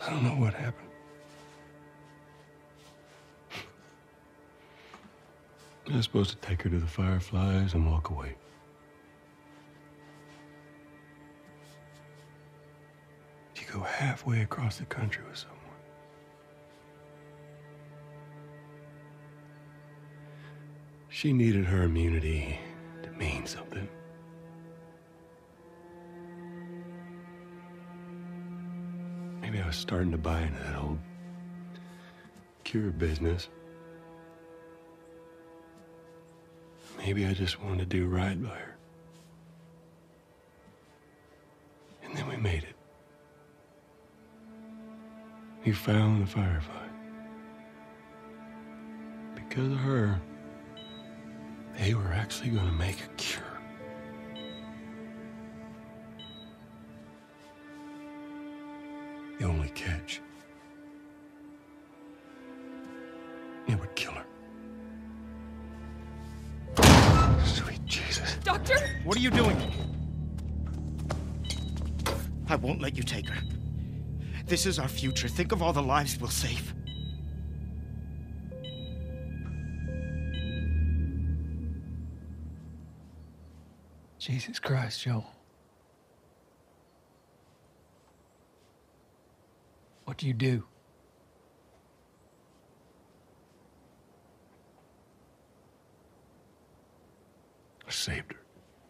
I don't know what happened. I was supposed to take her to the Fireflies and walk away. You go halfway across the country with someone. She needed her immunity to mean something. Maybe I was starting to buy into that old cure business. Maybe I just wanted to do right by her. And then we made it. We found the Firefly. Because of her, they were actually going to make a cure. The only catch, it would kill her. Sweet Jesus. Doctor? What are you doing? I won't let you take her. This is our future. Think of all the lives we'll save. Jesus Christ, Joe. What do you do? I saved her.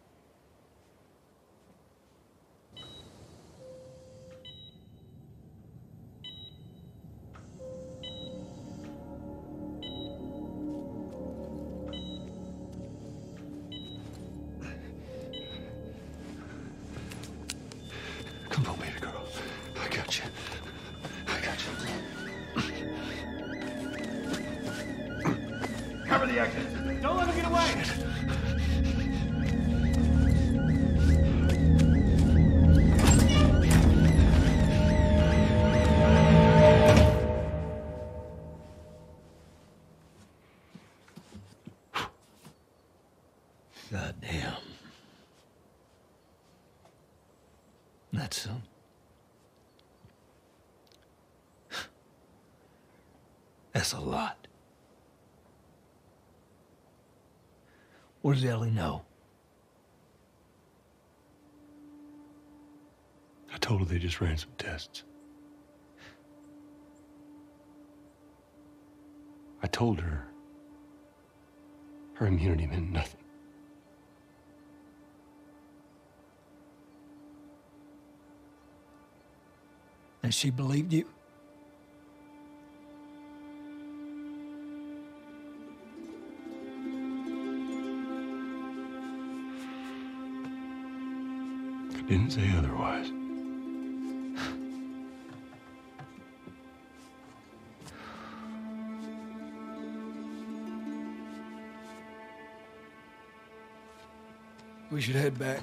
Come on, baby girl. I got you. I got you. Cover the exit. Don't let him get away. Goddamn. That's so. That's a lot. What does Ellie know? I told her they just ran some tests. I told her her immunity meant nothing. And she believed you? I didn't say otherwise. We should head back.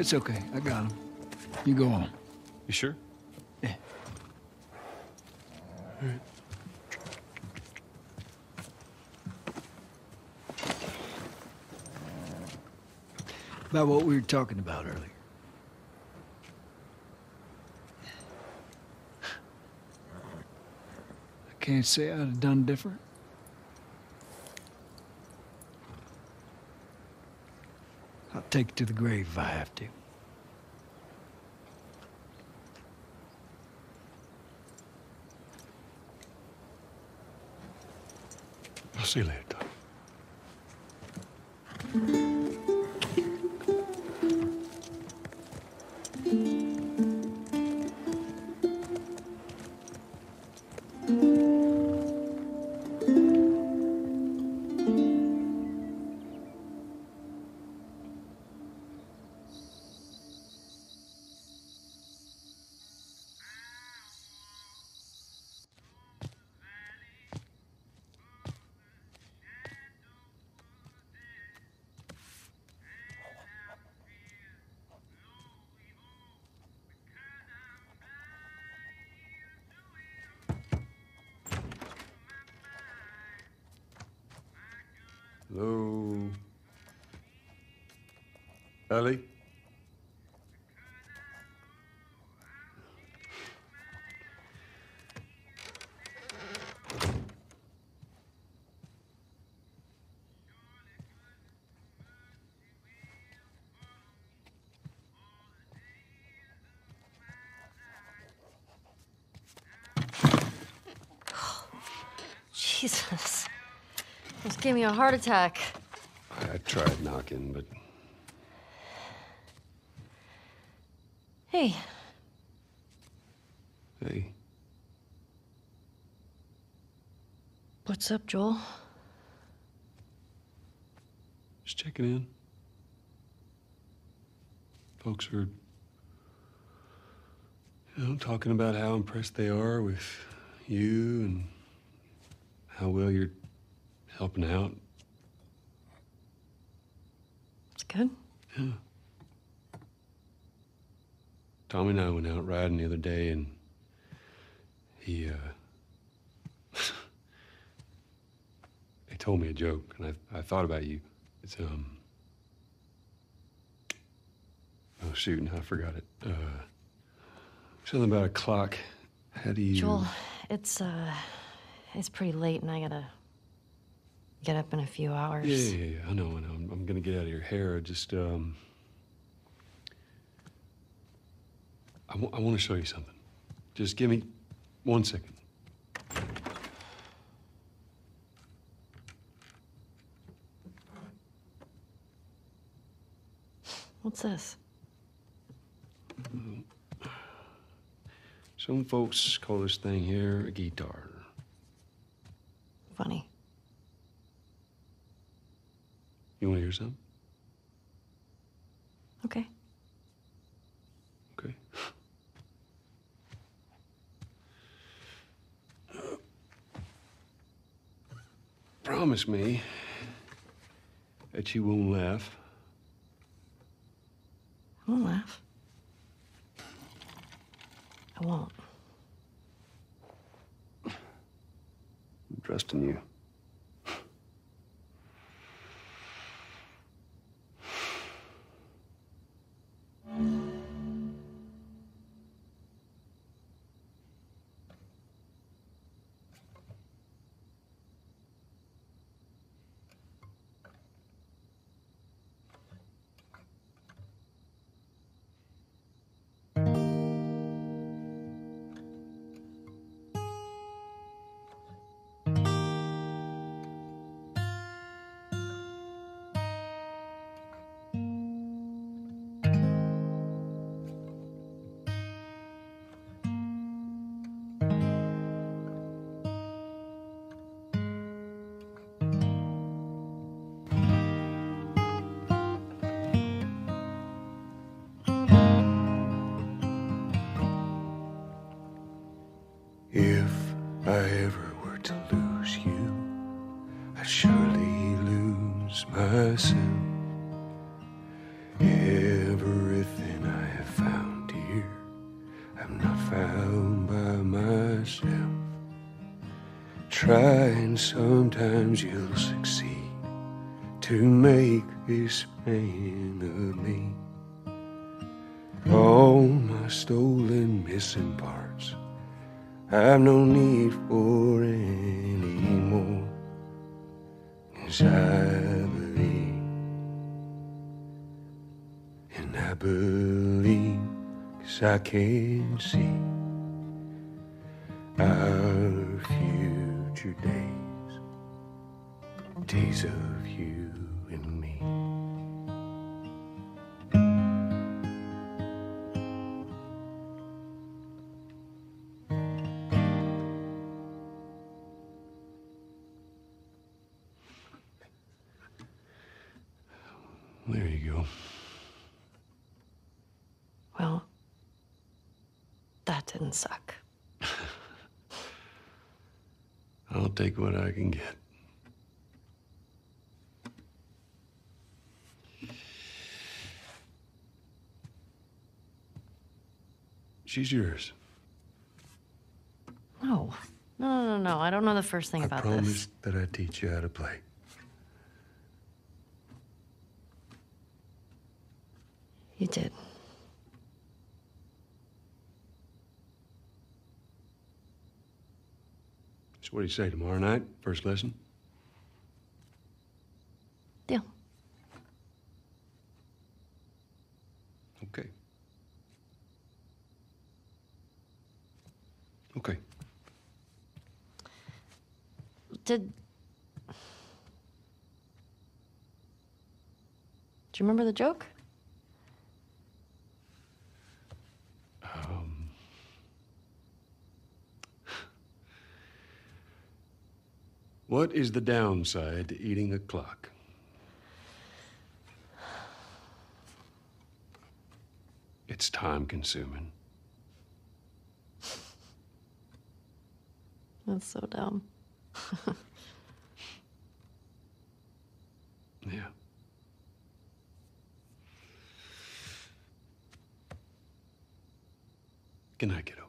It's okay. I got him. You go on. You sure? Yeah. All right. About what we were talking about earlier. I can't say I'd have done different. I'll take it to the grave if I have to. I'll see you later, Doc. Hello? Ellie? Jesus. Almost gave me a heart attack. I tried knocking, but Hey, hey, what's up, Joel? just checking in. Folks are, talking about how impressed they are with you and how well you're helping out. It's good. Yeah. Tommy and I went out riding the other day, and he told me a joke, and I thought about you. It's oh shoot, I forgot it. Something about a clock. How do you? Joel, it's pretty late and I gotta get up in a few hours. Yeah. I know. I'm gonna get out of your hair. Just I want to show you something. Just give me 1 second. What's this? Some folks call this thing here a guitar. Funny. You want to hear something? Okay. Okay. Promise me that you won't laugh. I won't laugh. I won't. I'm trusting you. If I ever were to lose you, I'd surely lose myself. Everything try and sometimes you'll succeed to make this man of me. All my stolen missing parts I've no need for anymore. 'Cause I believe, and I believe 'cause I can see our future days, days of you and me. There you go. Well, that didn't suck. I'll take what I can get. She's yours. No. No. I don't know the first thing I about promised that I'd teach you how to play. You did. So what do you say, tomorrow night, first lesson? Deal. Okay. Okay. Do you remember the joke? What is the downside to eating a clock? It's time consuming. That's so dumb. Yeah. Good night, kiddo.